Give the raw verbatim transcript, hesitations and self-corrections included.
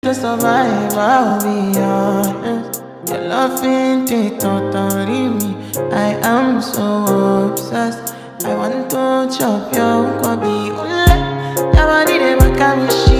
to survive, I'll be honest. Your love ain't it, totally me. I am so obsessed. I want to chop your kobe. Your body, they make me